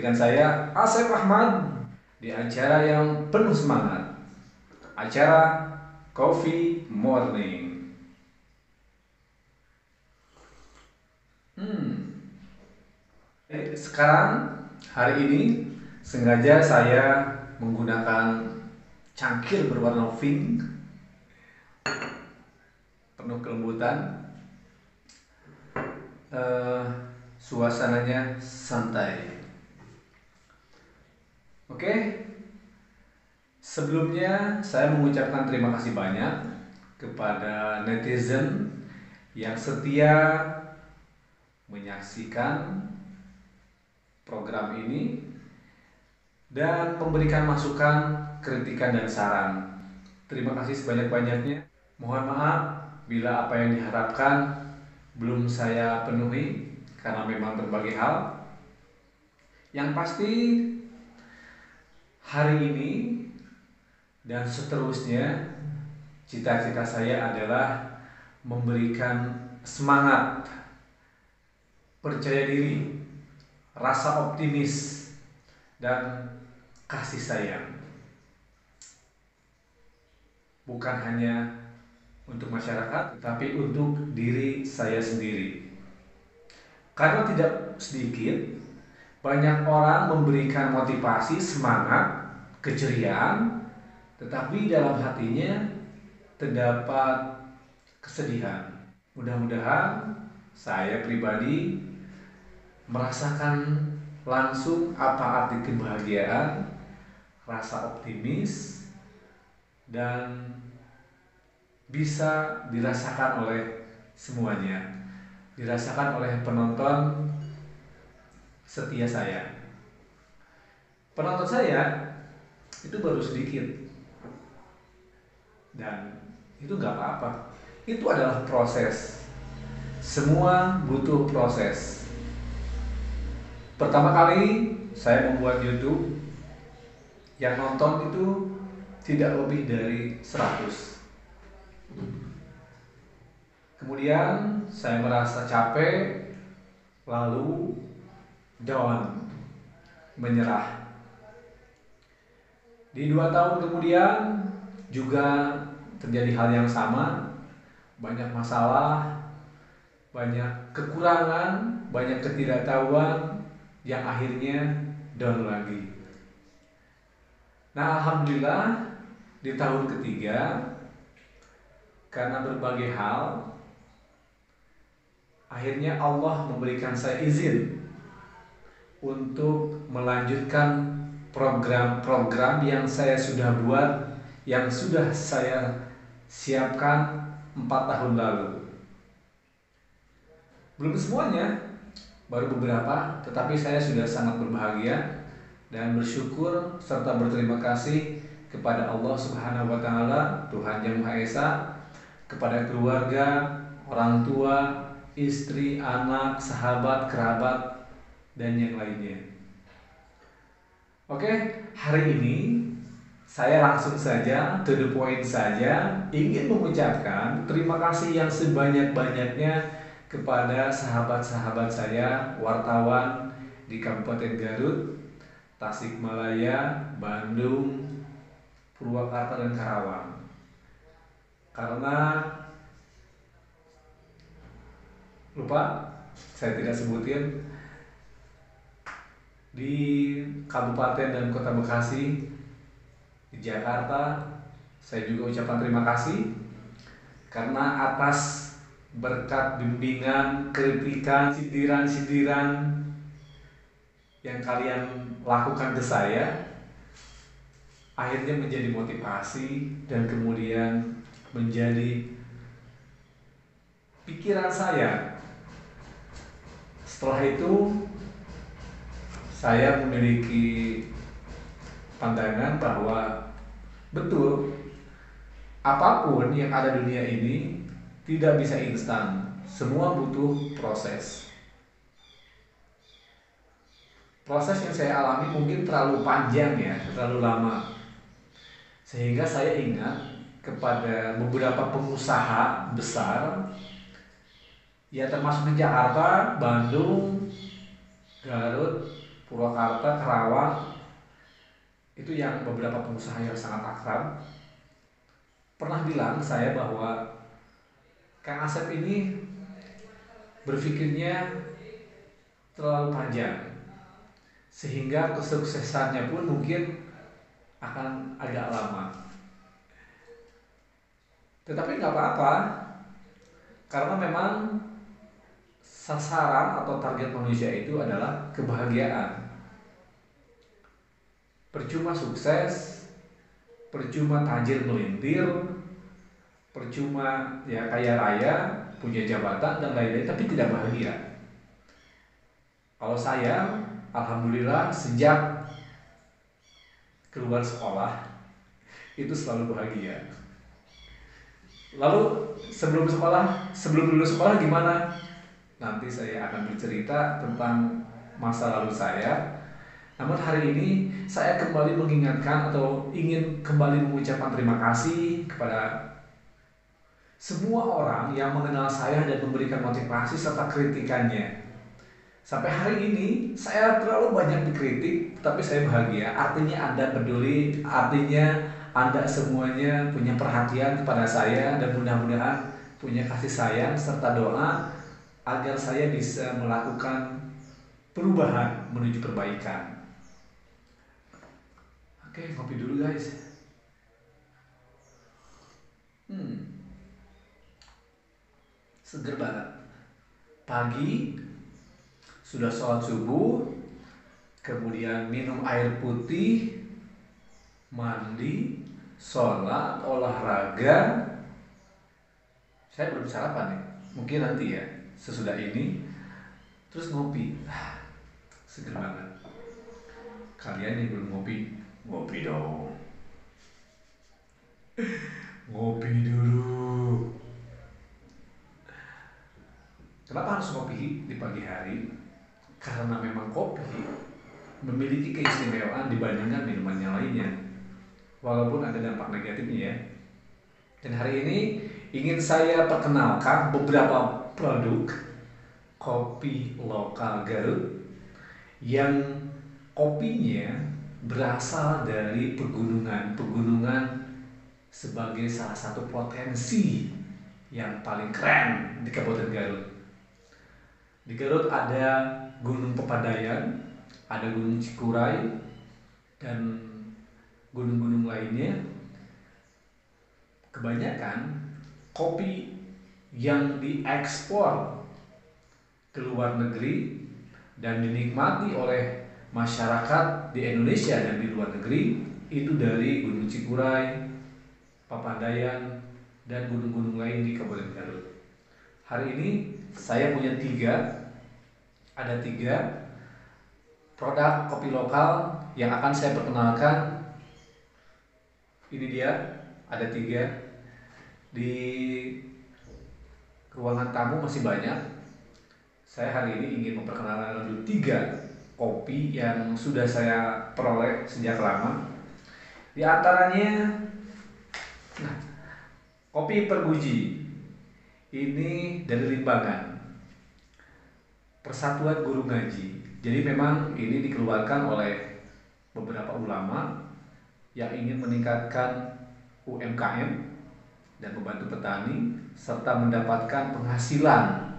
dengan saya Asep Ahmad di acara yang penuh semangat, acara Coffee Morning. Sekarang hari ini sengaja saya menggunakan cangkir berwarna pink, penuh kelembutan. Suasananya santai. Oke, sebelumnya saya mengucapkan terima kasih banyak kepada netizen yang setia menyaksikan program ini dan memberikan masukan, kritikan, dan saran. Terima kasih sebanyak-banyaknya. Mohon maaf bila apa yang diharapkan belum saya penuhi karena memang berbagai hal. Yang pasti hari ini dan seterusnya cita-cita saya adalah memberikan semangat, percaya diri, rasa optimis, dan kasih sayang. Bukan hanya untuk masyarakat, tetapi untuk diri saya sendiri. Karena tidak sedikit, banyak orang memberikan motivasi, semangat, keceriaan, tetapi dalam hatinya terdapat kesedihan. Mudah-mudahan saya pribadi merasakan langsung apa arti kebahagiaan, rasa optimis, dan bisa dirasakan oleh semuanya, dirasakan oleh penonton setia saya. Penonton saya itu baru sedikit, dan itu gak apa-apa. Itu adalah proses. Semua butuh proses. Pertama kali saya membuat YouTube, yang nonton itu tidak lebih dari 100. Kemudian saya merasa capek, lalu down, menyerah. Di 2 tahun kemudian juga terjadi hal yang sama, banyak masalah, banyak kekurangan, banyak ketidaktahuan yang akhirnya down lagi. Nah, alhamdulillah di tahun ketiga karena berbagai hal akhirnya Allah memberikan saya izin untuk melanjutkan program-program yang saya sudah buat, yang sudah saya siapkan 4 tahun lalu. Belum semuanya, baru beberapa, tetapi saya sudah sangat berbahagia dan bersyukur serta berterima kasih kepada Allah Subhanahu wa Ta'ala, Tuhan Yang Maha Esa, kepada keluarga, orang tua, istri, anak, sahabat, kerabat, dan yang lainnya. Oke, hari ini saya langsung saja to the point saja, ingin mengucapkan terima kasih yang sebanyak-banyaknya kepada sahabat-sahabat saya, wartawan di Kabupaten Garut, Tasikmalaya, Bandung, Purwakarta, dan Karawang. Karena lupa saya tidak sebutin, di Kabupaten dan Kota Bekasi, di Jakarta, saya juga ucapkan terima kasih karena atas berkat bimbingan, kritikan, sindiran-sindiran yang kalian lakukan ke saya, akhirnya menjadi motivasi dan kemudian menjadi pikiran saya. Setelah itu saya memiliki pandangan bahwa betul, apapun yang ada di dunia ini tidak bisa instan, semua butuh proses. Proses yang saya alami mungkin terlalu panjang ya, terlalu lama, sehingga saya ingat kepada beberapa pengusaha besar, ya termasuk di Jakarta, Bandung, Garut, Purwakarta, Karawang, itu yang beberapa pengusaha yang sangat akrab pernah bilang ke saya bahwa Kang Asep ini berpikirnya terlalu panjang sehingga kesuksesannya pun mungkin akan agak lama. Tetapi nggak apa-apa, karena memang sasaran atau target manusia itu adalah kebahagiaan. Percuma sukses, percuma tajir melintir, percuma ya kaya raya, punya jabatan dan lain-lain, tapi tidak bahagia. Kalau saya, alhamdulillah sejak keluar sekolah itu selalu bahagia. Lalu sebelum lulus sekolah gimana? Nanti saya akan bercerita tentang masa lalu saya. Namun hari ini saya kembali mengingatkan atau ingin kembali mengucapkan terima kasih kepada semua orang yang mengenal saya dan memberikan motivasi serta kritikannya. Sampai hari ini saya terlalu banyak dikritik, tapi saya bahagia. Artinya Anda peduli, artinya Anda semuanya punya perhatian kepada saya dan mudah-mudahan punya kasih sayang serta doa agar saya bisa melakukan perubahan menuju perbaikan. Oke, kopi dulu guys. Seger banget. Pagi sudah sholat subuh, kemudian minum air putih, mandi, sholat, olahraga. Saya belum sarapan nih, mungkin nanti ya sesudah ini. Terus ngopi, seger banget. Kalian yang belum ngopi, ngopi dong. Ngopi dulu. Kenapa harus ngopi di pagi hari? Karena memang kopi memiliki keistimewaan dibandingkan minuman yang lainnya. Walaupun ada dampak negatifnya ya. Dan hari ini ingin saya perkenalkan beberapa produk kopi lokal Garut yang kopinya berasal dari pegunungan sebagai salah satu potensi yang paling keren di Kabupaten Garut. Di Garut ada Gunung Pepadaian, ada Gunung Cikuray, dan gunung-gunung lainnya. Kebanyakan kopi yang diekspor ke luar negeri dan dinikmati oleh masyarakat di Indonesia dan di luar negeri itu dari Gunung Cikuray, Pepadaian, dan gunung-gunung lain di Kabupaten Garut. Hari ini saya punya ada tiga produk kopi lokal yang akan saya perkenalkan. Ini dia, ada 3. Di ruangan tamu masih banyak. Saya hari ini ingin memperkenalkan dulu 3 kopi yang sudah saya peroleh sejak lama. Di antaranya, kopi Perguji. Ini dari Limbangan, Persatuan Guru Ngaji. Jadi memang ini dikeluarkan oleh beberapa ulama yang ingin meningkatkan UMKM dan membantu petani serta mendapatkan penghasilan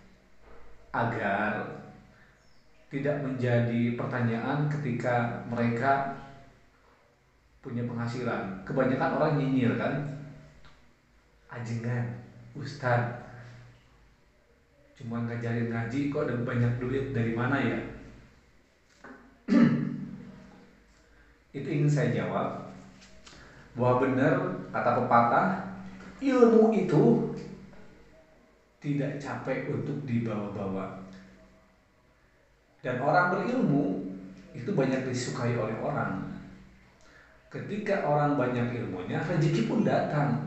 agar tidak menjadi pertanyaan ketika mereka punya penghasilan. Kebanyakan orang nyinyir kan, ajengan, ustad cuma ngajarin ngaji kok dan banyak duit, dari mana ya? Itu ingin saya jawab bahwa benar kata pepatah, ilmu itu tidak capek untuk dibawa-bawa. Dan orang berilmu itu banyak disukai oleh orang. Ketika orang banyak ilmunya, rezeki pun datang.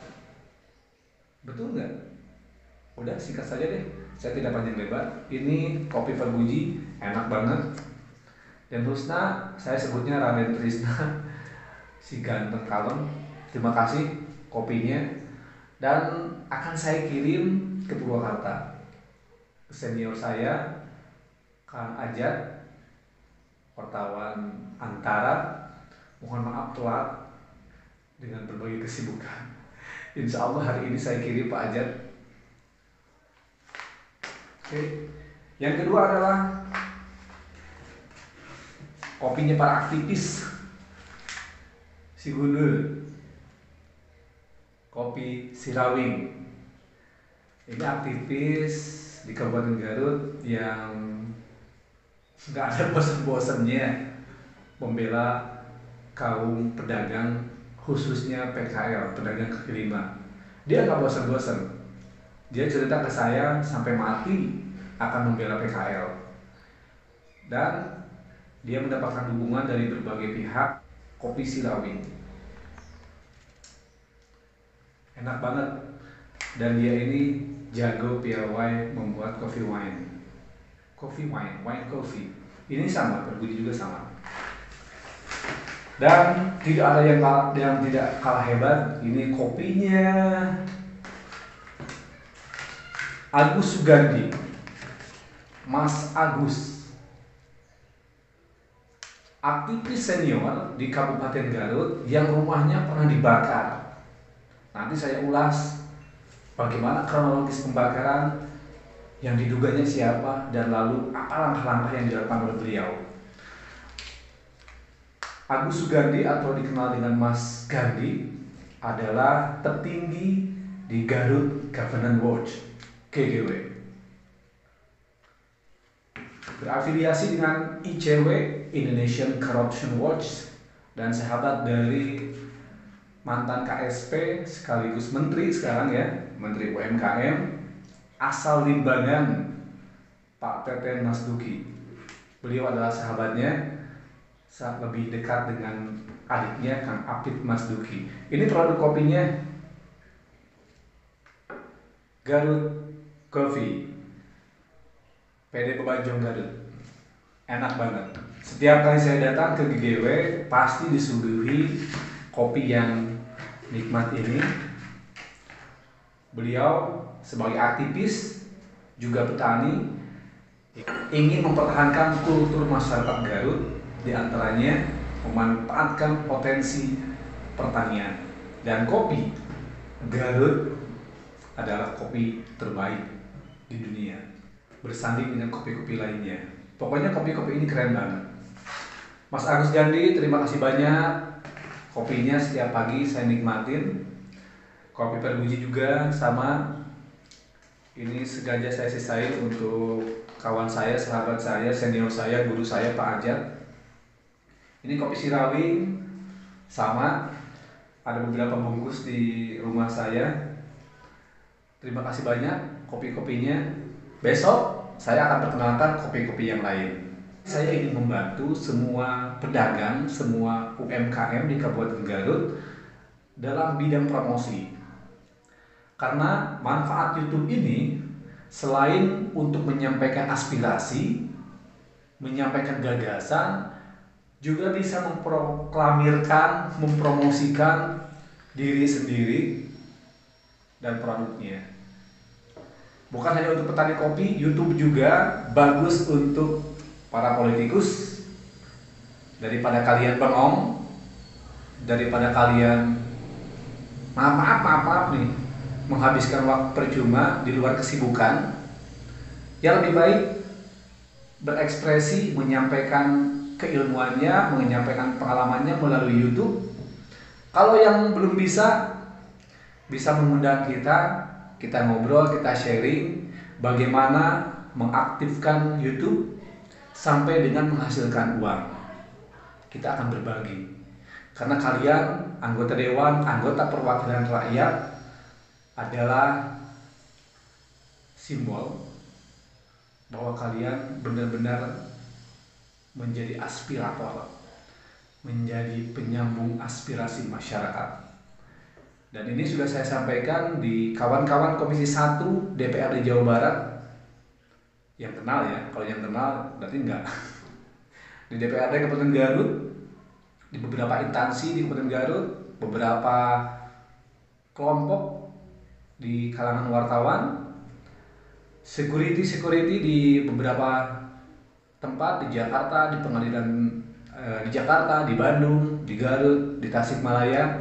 Betul nggak? Udah, singkat saja deh, saya tidak panjang lebar. Ini kopi Perguji, enak banget. Dan Rusna, saya sebutnya Raden Trisna, si ganteng kalem. Terima kasih kopinya. Dan akan saya kirim ke Purwakarta, ke senior saya, Kang Ajat. wartawan Antara. Mohon maaf telat dengan berbagai kesibukan. Insya Allah hari ini saya kirim Pak Ajat. Oke. Yang kedua adalah kopinya para aktivis si Gundul, kopi Sirawing. Ini aktivis di Kabupaten Garut yang nggak ada bosan-bosannya membela kaum pedagang, khususnya PKL, pedagang kaki lima. Dia nggak bosan-bosan. Dia cerita ke saya sampai mati akan membela PKL. Dan dia mendapatkan dukungan dari berbagai pihak. Kopi Sirawing enak banget, dan dia ini jago piawai membuat coffee wine. Wine coffee. Ini sama, berbudi juga sama. Dan tidak ada yang tidak kalah hebat. Ini kopinya Agus Sugandi, Mas Agus, aktivis senior di Kabupaten Garut yang rumahnya pernah dibakar. Nanti saya ulas bagaimana kronologis pembakaran, yang diduganya siapa, dan lalu apa langkah-langkah yang dilakukan oleh beliau. Agus Sugandi atau dikenal dengan Mas Gandhi adalah petinggi di Garut Governance Watch (GGW). Berafiliasi dengan ICW (Indonesian Corruption Watch) dan sahabat dari mantan KSP sekaligus menteri sekarang ya, Menteri UMKM asal Limbangan, Pak Teten Mas Duki. Beliau adalah sahabatnya, lebih dekat dengan adiknya Kang Apit Mas Duki. Ini produk kopinya Garut Coffee, PD Pebanjong Garut. Enak banget. Setiap kali saya datang ke GGW pasti disuguhi kopi yang nikmat ini. Beliau sebagai aktivis juga petani ingin mempertahankan kultur masyarakat Garut, diantaranya memanfaatkan potensi pertanian. Dan kopi Garut adalah kopi terbaik di dunia, bersanding dengan kopi-kopi lainnya. Pokoknya kopi-kopi ini keren banget. Mas Agus Gandhi, terima kasih banyak. Kopinya setiap pagi saya nikmatin. Kopi Perbuji juga sama. Ini sengaja saya sisain untuk kawan saya, sahabat saya, senior saya, guru saya Pak Ajat. Ini kopi Sirawing sama. Ada beberapa bungkus di rumah saya. Terima kasih banyak kopi-kopinya. Besok saya akan perkenalkan kopi-kopi yang lain. Saya ingin membantu semua pedagang, semua UMKM di Kabupaten Garut dalam bidang promosi. Karena manfaat YouTube ini selain untuk menyampaikan aspirasi, menyampaikan gagasan, juga bisa memproklamirkan, mempromosikan diri sendiri dan produknya. Bukan hanya untuk petani kopi, YouTube juga bagus untuk para politikus. Daripada kalian bengong, daripada kalian maaf nih, menghabiskan waktu percuma di luar kesibukan, yang lebih baik berekspresi, menyampaikan keilmuannya, menyampaikan pengalamannya melalui YouTube. Kalau yang belum bisa mengundang kita ngobrol, kita sharing bagaimana mengaktifkan YouTube sampai dengan menghasilkan uang. Kita akan berbagi. Karena kalian anggota dewan, anggota perwakilan rakyat adalah simbol bahwa kalian benar-benar menjadi aspirator, menjadi penyambung aspirasi masyarakat. Dan ini sudah saya sampaikan di kawan-kawan Komisi 1 DPRD Jawa Barat yang kenal ya. Kalau yang kenal berarti enggak. Di DPRD Kabupaten Garut, di beberapa instansi di Kabupaten Garut, beberapa kelompok di kalangan wartawan, security di beberapa tempat di Jakarta, di pengadilan di Jakarta, di Bandung, di Garut, di Tasikmalaya,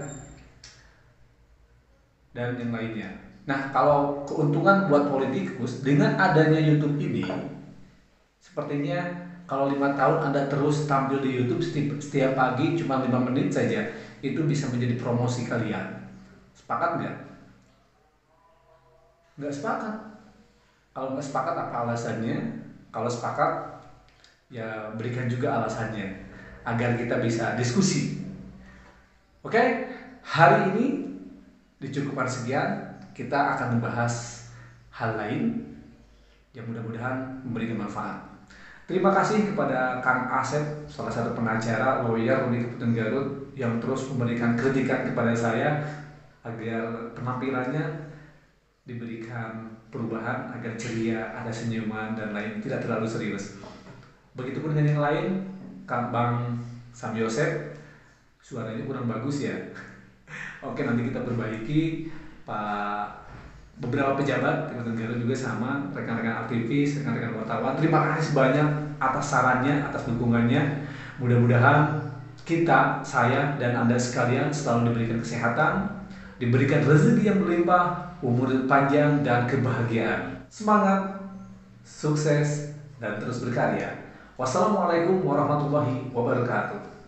dan yang lainnya. Nah, kalau keuntungan buat politikus dengan adanya YouTube ini, sepertinya kalau 5 tahun Anda terus tampil di YouTube setiap pagi cuma 5 menit saja, itu bisa menjadi promosi kalian. Sepakat nggak? Nggak sepakat. Kalau nggak sepakat apa alasannya? Kalau sepakat, ya berikan juga alasannya agar kita bisa diskusi. Oke, hari ini dicukupkan sekian. Kita akan membahas hal lain yang mudah-mudahan memberikan manfaat. Terima kasih kepada Kang Asep, salah satu pengacara lawyer di Kabupaten Garut, yang terus memberikan kritikan kepada saya agar penampilannya diberikan perubahan agar ceria, ada senyuman dan lain, tidak terlalu serius. Begitupun dengan yang lain, Bang Sam Yosep, suaranya kurang bagus ya. Oke, nanti kita perbaiki. Pak, beberapa pejabat di Kabupaten Garut juga sama, rekan-rekan aktivis, rekan-rekan wartawan. Terima kasih banyak atas sarannya, atas dukungannya. Mudah-mudahan kita, saya dan Anda sekalian selalu diberikan kesehatan, diberikan rezeki yang berlimpah, umur panjang dan kebahagiaan. Semangat, sukses, dan terus berkarya. Wassalamualaikum warahmatullahi wabarakatuh.